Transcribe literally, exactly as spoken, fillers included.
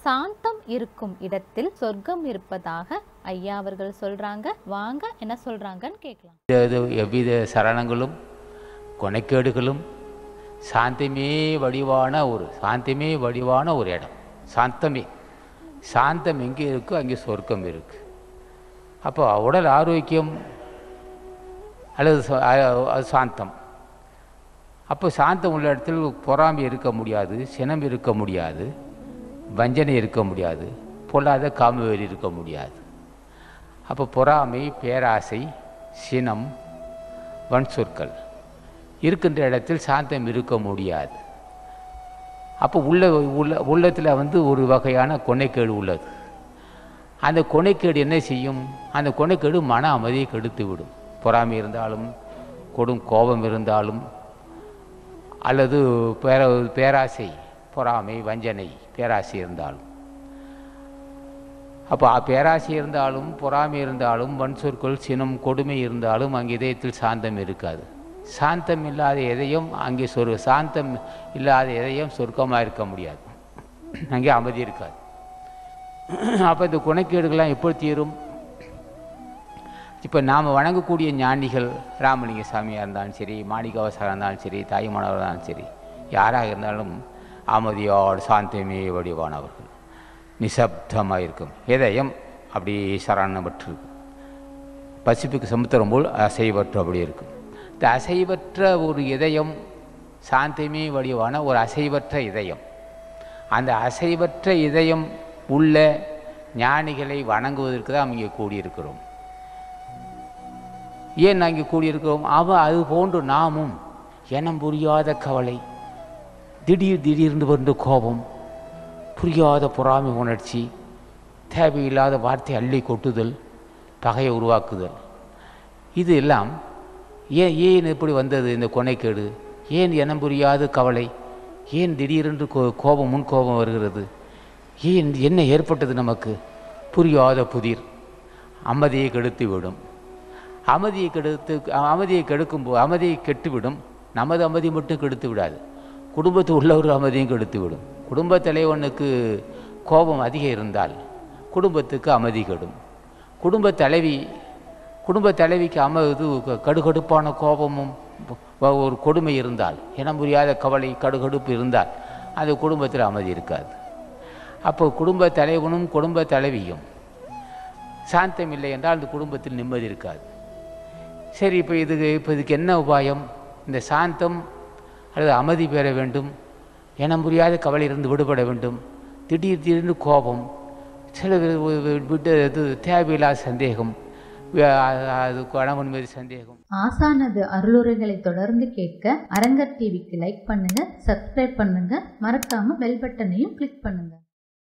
சாந்தம் இருக்கும் இடத்தில் சொர்க்கம் இருப்பதாக ஐயா அவர்கள் சொல்றாங்க. வாங்க என்ன சொல்றாங்கன்னு கேட்கலாம். எவ்வித சரணங்களும் கொனைக்கேடுகளும் சாந்தமே வடிவான ஒரு சாந்தமே வடிவான ஒரு இடம். சாந்தமே சாந்தம் எங்கே இருக்கோ அங்கே சொர்க்கம் இருக்கு. அப்போ உடல் ஆரோக்கியம் அல்லது அது சாந்தம். அப்போ சாந்தம் உள்ள இடத்தில் பொறாமை இருக்க முடியாது, சினம் இருக்க முடியாது, வஞ்சனை இருக்க முடியாது, பொல்லாத காமவெறி இருக்க முடியாது. அப்போ பொறாமை, பேராசை, சினம், வன் சொற்கள் இருக்கின்ற இடத்தில் சாந்தம் இருக்க முடியாது. அப்போ உள்ள உள்ள உள்ளத்தில் வந்து ஒரு வகையான கொனைக்கேடு உள்ளது. அந்த கொனைக்கேடு என்ன செய்யும்? அந்த கொனைக்கேடு மன அமைதியை கெடுத்து விடும். பொறாமை இருந்தாலும், கொடும் கோபம் இருந்தாலும், அல்லது பேர பேராசை, பொறாமை, வஞ்சனை, பேராசை இருந்தாலும், அப்போ பேராசை இருந்தாலும், பொறாமை இருந்தாலும், வன் சொற்கள், சினம், கொடுமை இருந்தாலும் அங்கே இதயத்தில் சாந்தம் இருக்காது. சாந்தம் இல்லாத எதையும் அங்கே சொர் சாந்தம் இல்லாத எதையும் சொர்க்கமாக இருக்க முடியாது. அங்கே அமைதி இருக்காது. அப்போ இந்த குணக்கேடுகள்லாம் எப்படி தீரும்? இப்போ நாம் வணங்கக்கூடிய ஞானிகள், ராமலிங்க சாமியாக இருந்தாலும் சரி, மாணிக்கவாசகராக இருந்தாலும் சரி, தாயுமானவராக இருந்தாலும் சரி, யாராக இருந்தாலும் அமைதியோடு சாந்தமே வடிவானவர்கள். நிசப்தமாக இருக்கும் இதயம், அப்படி சரணப்பட்டு பசிபிக் சமுத்திரம் போல் அசைவற்று அப்படி இருக்கும். இந்த அசைவற்ற ஒரு இதயம், சாந்தமே வடிவான ஒரு அசைவற்ற இதயம். அந்த அசைவற்ற இதயம் உள்ள ஞானிகளை வணங்குவதற்கு தான் இங்கே கூடியிருக்கிறோம். ஏன் நாங்கள் இங்கே கூடியிருக்கிறோம்? அவ அது போன்று நாமும் இனம் புரியாத கவலை, திடீர் திடீர்னு வந்து கோபம், புரியாத பொறாமை உணர்ச்சி, தேவையில்லாத வார்த்தை அள்ளி கொட்டுதல், பகையை உருவாக்குதல், இது எல்லாம் ஏன் ஏன் எப்படி வந்தது? இந்த கொனைக்கேடு ஏன்? இனம் புரியாத கவலை ஏன்? திடீரென்று கோ கோபம் முன் கோபம் வருகிறது ஏன்? என்ன ஏற்பட்டது நமக்கு? புரியாத புதிர் அமைதியை கெடுத்து விடும். அமைதியை கெடுத்து அமைதியை கெடுக்கும்போது அமைதியை கெட்டுவிடும். நமது அமைதி மட்டும் கெடுத்து விடாது, குடும்பத்து உள்ள ஒரு அமைதியும் கெடுத்து விடும். குடும்ப தலைவனுக்கு கோபம் அதிகம் இருந்தால் குடும்பத்துக்கு அமைதி கெடும். குடும்ப தலைவி குடும்ப தலைவிக்கு அம இது கடுகடுப்பான கோபமும் ஒரு கொடுமை இருந்தால், இனம் புரியாத கவலை, கடுகடுப்பு இருந்தால் அந்த குடும்பத்தில் அமைதி இருக்காது. அப்போ குடும்ப தலைவனும் குடும்ப தலைவியும் சாந்தம் இல்லை என்றால் அந்த குடும்பத்தில் நிம்மதி இருக்காது. சரி, இப்போ இதுக்கு இப்போ இதுக்கு என்ன உபாயம்? இந்த சாந்தம் அல்லது அமைதி பெற வேண்டும், இனம் புரியாத கவலையிலிருந்து விடுபட வேண்டும். திடீர் திடீர்னு கோபம், சில விட்டு இது தேவையில்லாத சந்தேகம், அது கணவன் மீது சந்தேகம். ஆசானது அருளுரைகளை தொடர்ந்து கேட்க அரங்கர் டிவிக்கு லைக் பண்ணுங்க, சப்ஸ்கிரைப் பண்ணுங்க, மறக்காம பெல் பட்டனையும் கிளிக் பண்ணுங்க.